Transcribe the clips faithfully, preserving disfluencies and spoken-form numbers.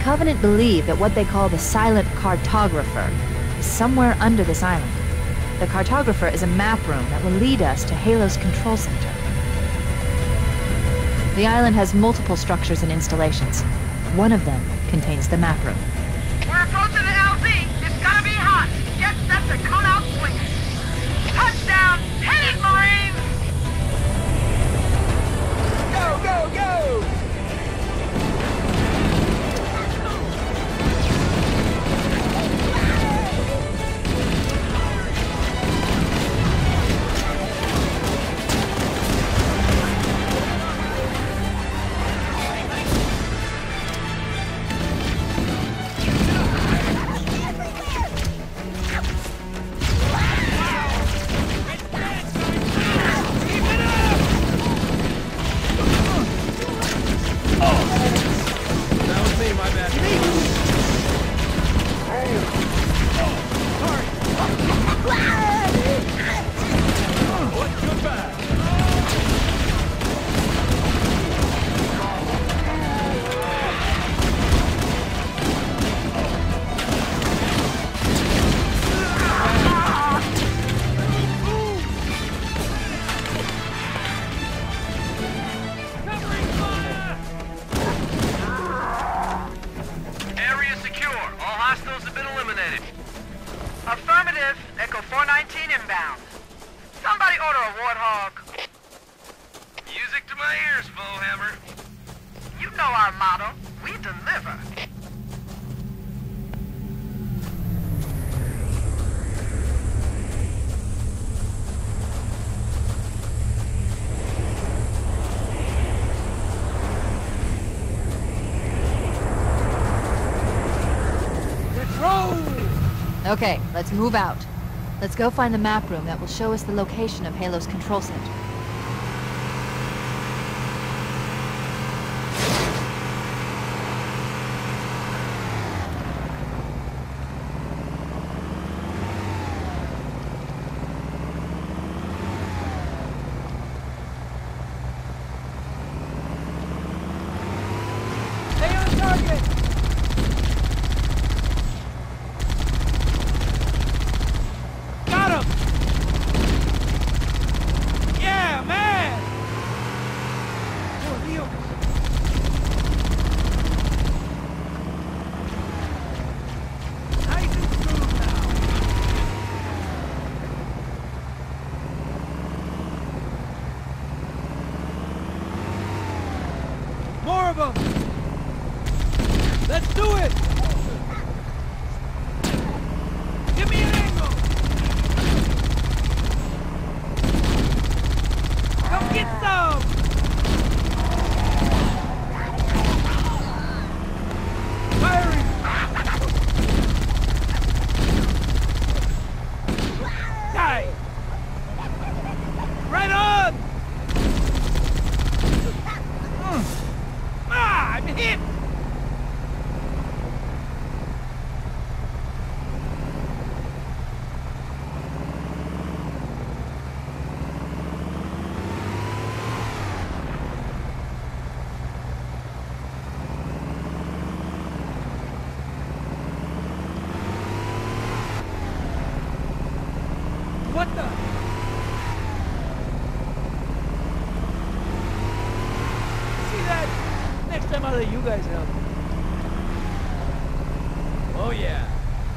Covenant believe that what they call the Silent Cartographer is somewhere under this island. The Cartographer is a map room that will lead us to Halos Control Center. The island has multiple structures and installations. One of them contains the map room. We're approaching the L Z. It's gonna be hot. Get set to come out swinging. Touchdown! Hit it, Marines! Go, go, go! Affirmative. Echo four nineteen inbound. Somebody order a Warthog. Music to my ears, Bowhammer. You know our motto. We deliver. Okay, let's move out. Let's go find the map room that will show us the location of Halos Control Center. Stay on target! More of them! Let's do it! Give me an angle! Come get some! Firing! Die! Right on! Ah, I'm hit! What the? See that? Next time I'll let you guys help. Oh yeah.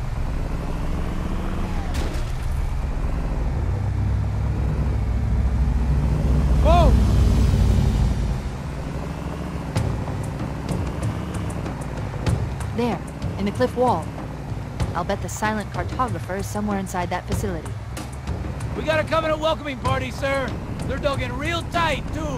Whoa! There, in the cliff wall. I'll bet the Silent Cartographer is somewhere inside that facility. We got a Covenant welcoming party, sir. They're dug in real tight, too.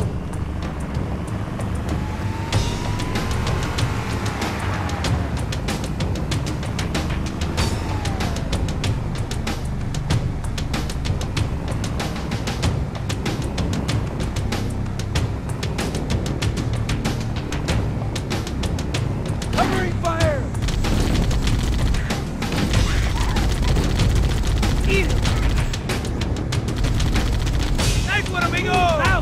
Covering fire! Eat it! Nice one, amigo! Out!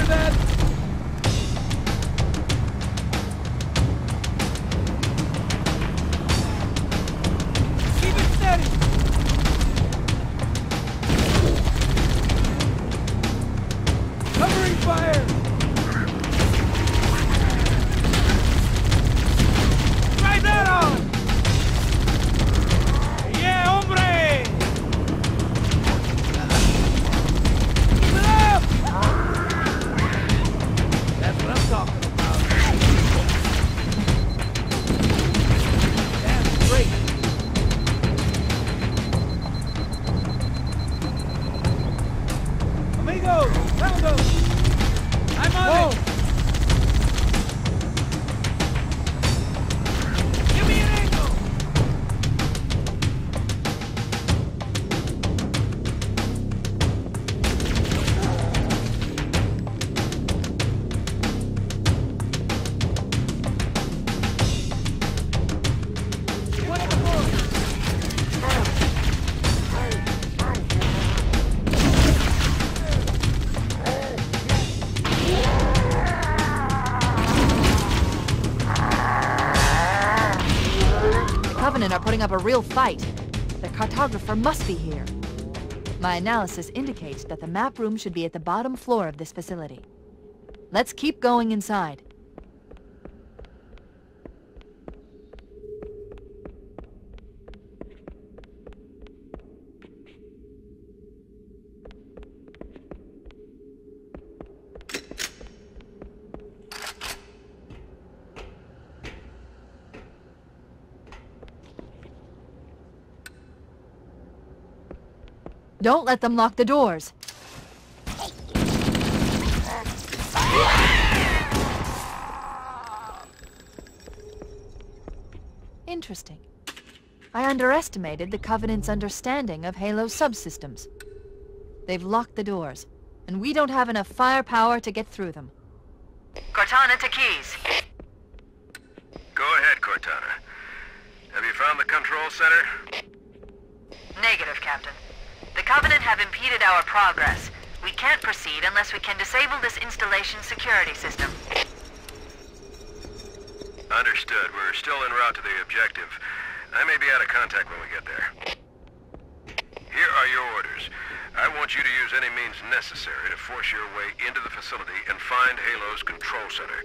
hear that? Keep it steady! Covering fire! Try that on! Yeah, hombre! Keep it up! That's what I'm talking about. That's great. Amigo, Poundo! I'm on Whoa. it! Give me an angle! One at the floor! The Covenant are putting up a real fight. The cartographer must be here. My analysis indicates that the map room should be at the bottom floor of this facility. Let's keep going inside. Don't let them lock the doors. Interesting. I underestimated the Covenant's understanding of Halo's subsystems. They've locked the doors, and we don't have enough firepower to get through them. Cortana to Keys. Go ahead, Cortana. Have you found the control center? Negative, Captain. The Covenant have impeded our progress. We can't proceed unless we can disable this installation's security system. Understood. We're still en route to the objective. I may be out of contact when we get there. Here are your orders. I want you to use any means necessary to force your way into the facility and find Halo's control center.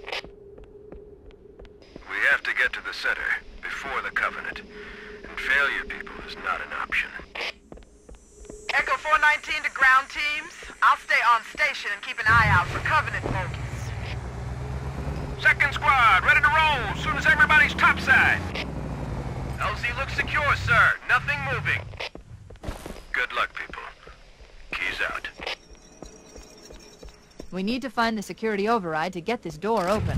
We have to get to the center before the Covenant. And failure, people, is not an option. Echo four nineteen to ground teams. I'll stay on station and keep an eye out for Covenant focus. Second squad, ready to roll as soon as everybody's topside. L Z looks secure, sir. Nothing moving. Good luck, people. Keys out. We need to find the security override to get this door open.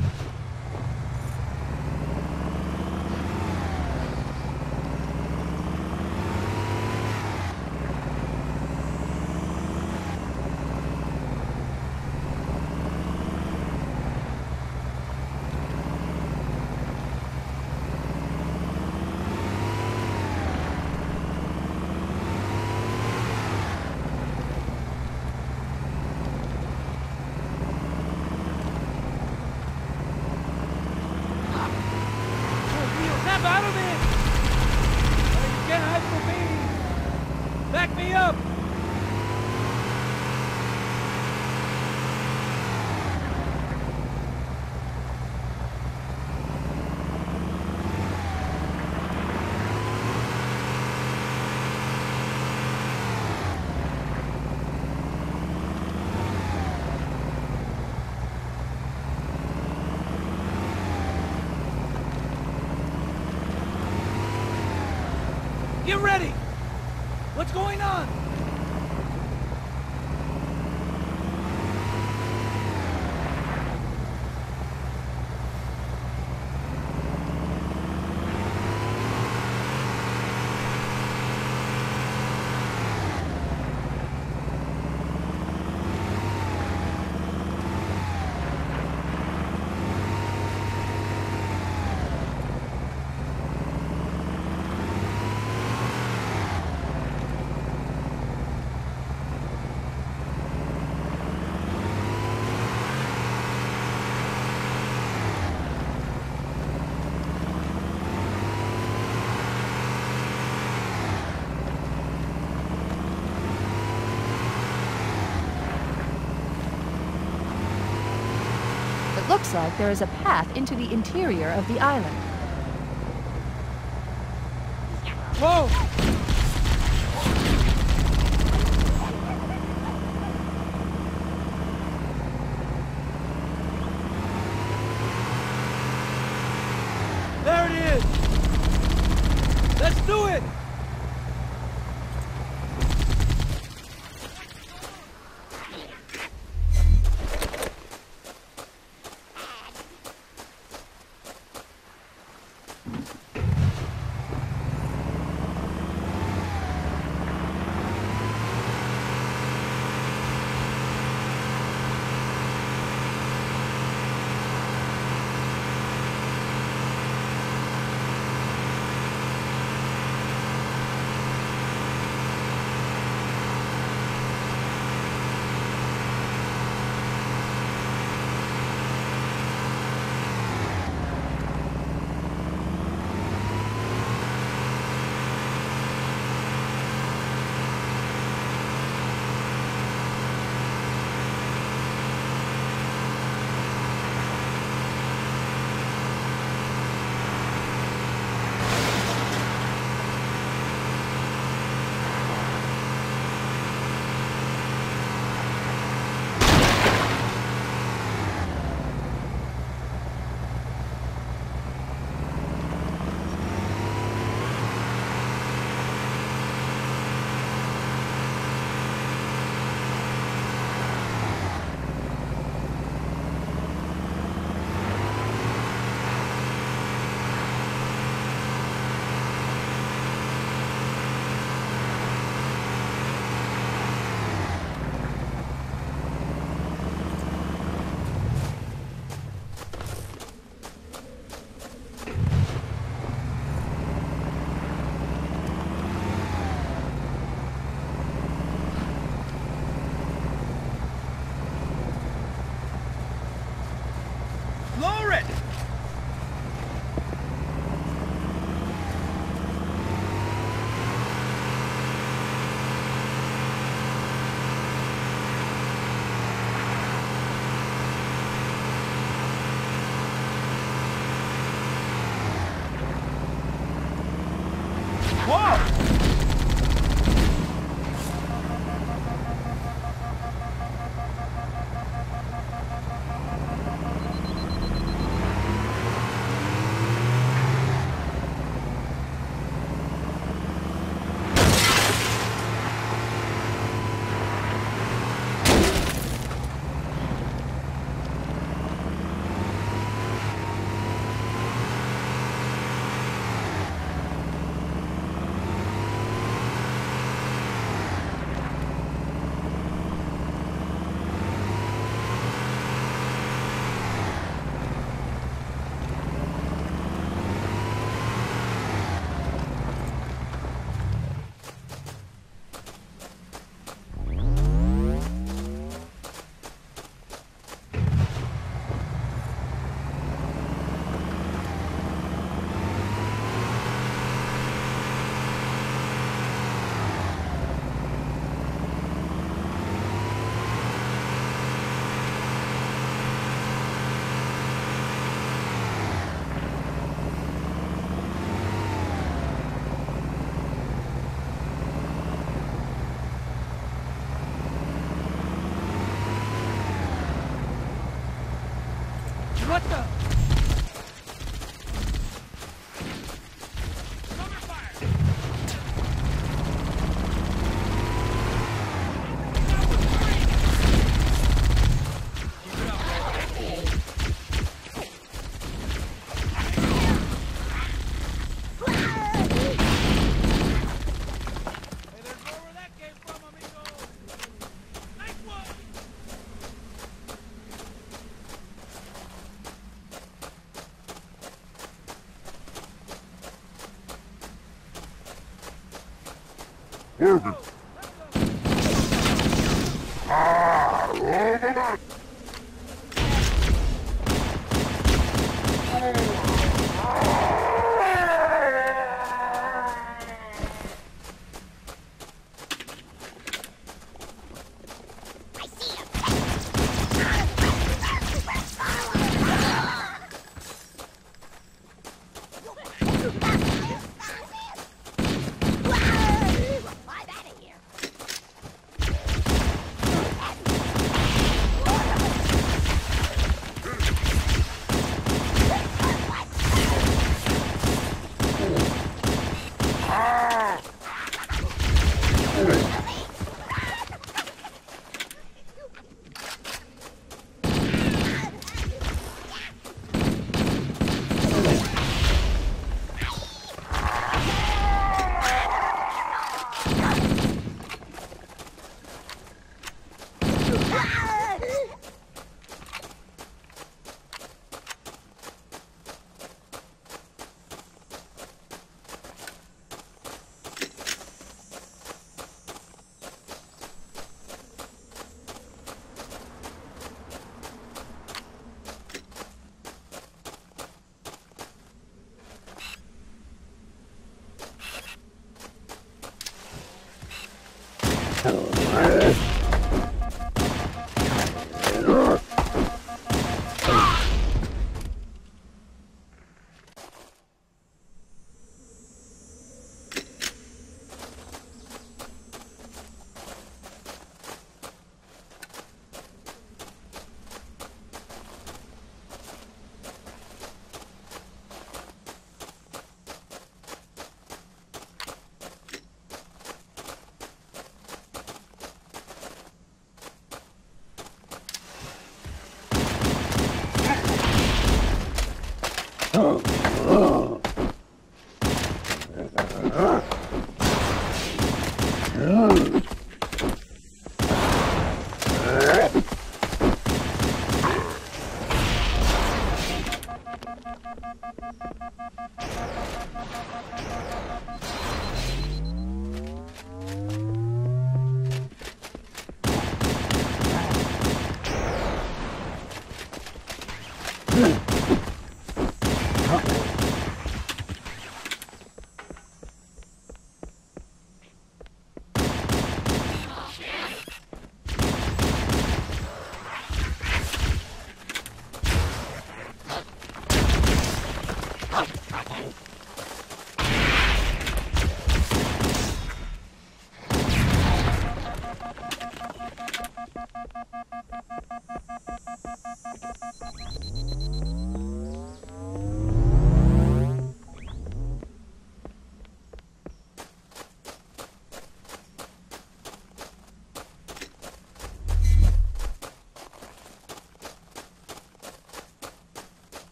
Snap out of it! Oh, you can't hide from me! Back me up! Get ready! What's going on? It looks like there is a path into the interior of the island. Whoa! There it is! Let's do it! Lower it! Whoa! What the?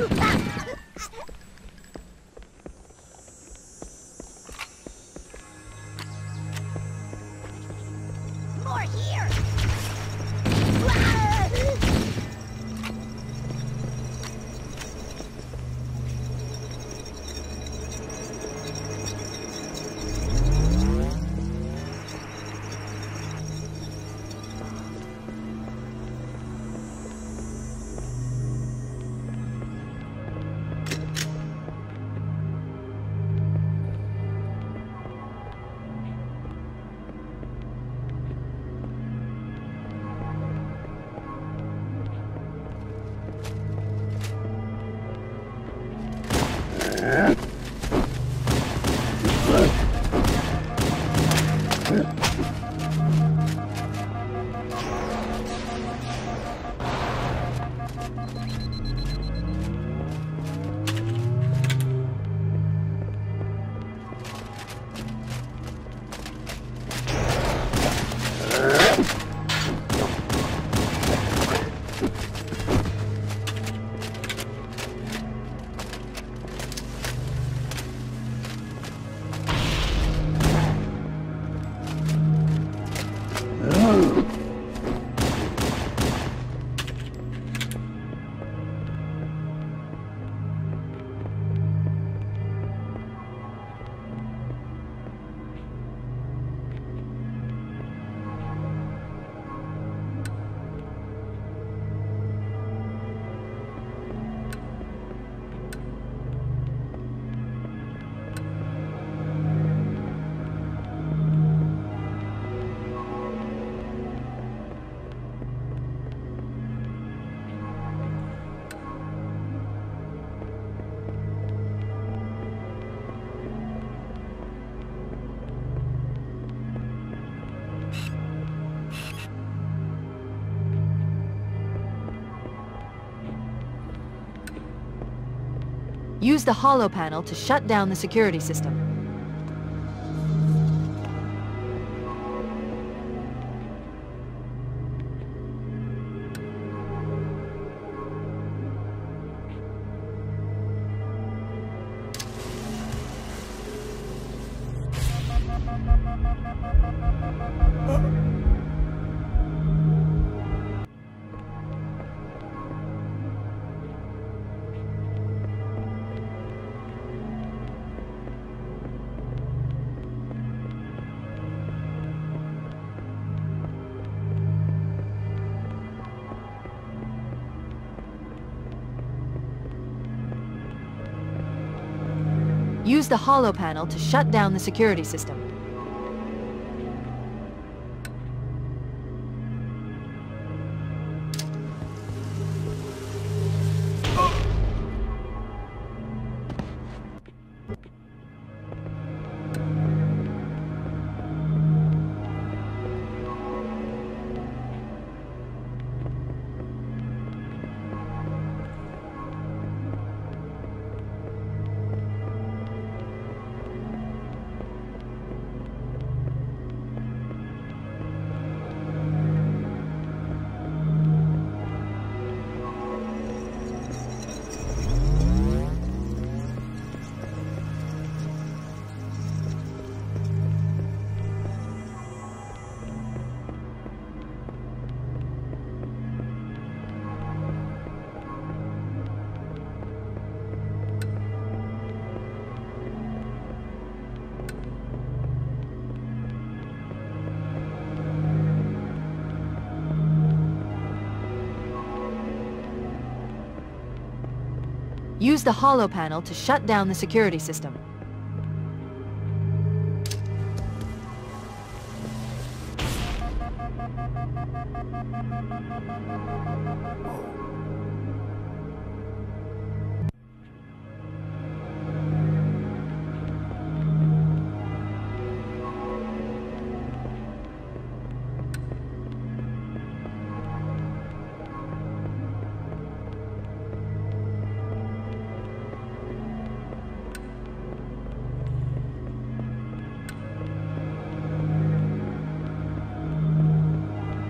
More here! Use the holo panel to shut down the security system. Use the holo panel to shut down the security system. Use the holo panel to shut down the security system.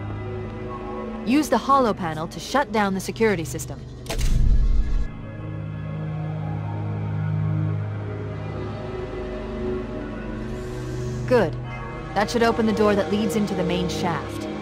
Use the holo panel to shut down the security system. Good. That should open the door that leads into the main shaft.